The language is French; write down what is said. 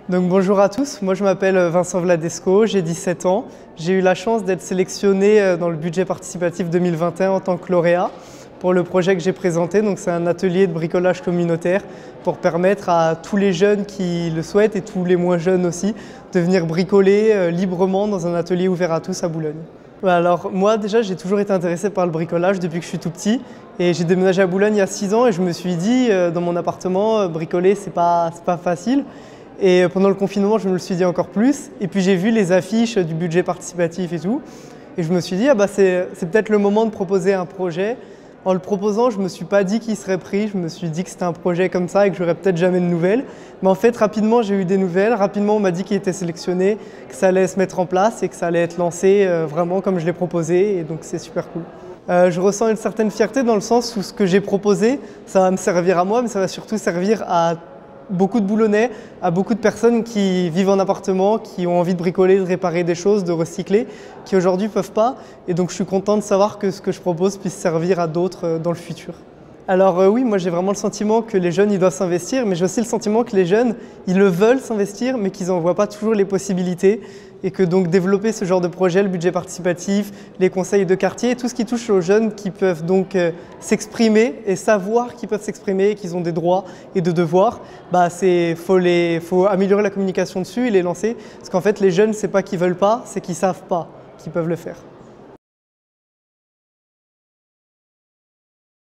Donc bonjour à tous, moi je m'appelle Vincent Vladesco, j'ai 17 ans. J'ai eu la chance d'être sélectionné dans le budget participatif 2021 en tant que lauréat pour le projet que j'ai présenté. Donc c'est un atelier de bricolage communautaire pour permettre à tous les jeunes qui le souhaitent et tous les moins jeunes aussi de venir bricoler librement dans un atelier ouvert à tous à Boulogne. Alors moi déjà j'ai toujours été intéressé par le bricolage depuis que je suis tout petit et j'ai déménagé à Boulogne il y a 6 ans et je me suis dit dans mon appartement bricoler c'est pas facile. Et pendant le confinement, je me le suis dit encore plus. Et puis j'ai vu les affiches du budget participatif et tout. Et je me suis dit, c'est peut-être le moment de proposer un projet. En le proposant, je ne me suis pas dit qu'il serait pris. Je me suis dit que c'était un projet comme ça et que j'aurais peut-être jamais de nouvelles. Mais en fait, rapidement, j'ai eu des nouvelles. Rapidement, on m'a dit qu'il était sélectionné, que ça allait se mettre en place et que ça allait être lancé vraiment comme je l'ai proposé. Et donc, c'est super cool. Je ressens une certaine fierté dans le sens où ce que j'ai proposé, ça va me servir à moi, mais ça va surtout servir à beaucoup de Boulonnais, à beaucoup de personnes qui vivent en appartement, qui ont envie de bricoler, de réparer des choses, de recycler, qui aujourd'hui ne peuvent pas. Et donc je suis content de savoir que ce que je propose puisse servir à d'autres dans le futur. Alors oui, moi j'ai vraiment le sentiment que les jeunes ils doivent s'investir, mais j'ai aussi le sentiment que les jeunes ils le veulent s'investir, mais qu'ils n'en voient pas toujours les possibilités. Et que donc développer ce genre de projet, le budget participatif, les conseils de quartier, tout ce qui touche aux jeunes qui peuvent donc s'exprimer et savoir qu'ils peuvent s'exprimer, qu'ils ont des droits et des devoirs, faut améliorer la communication dessus et les lancer. Parce qu'en fait les jeunes, c'est pas qu'ils veulent pas, c'est qu'ils savent pas qu'ils peuvent le faire.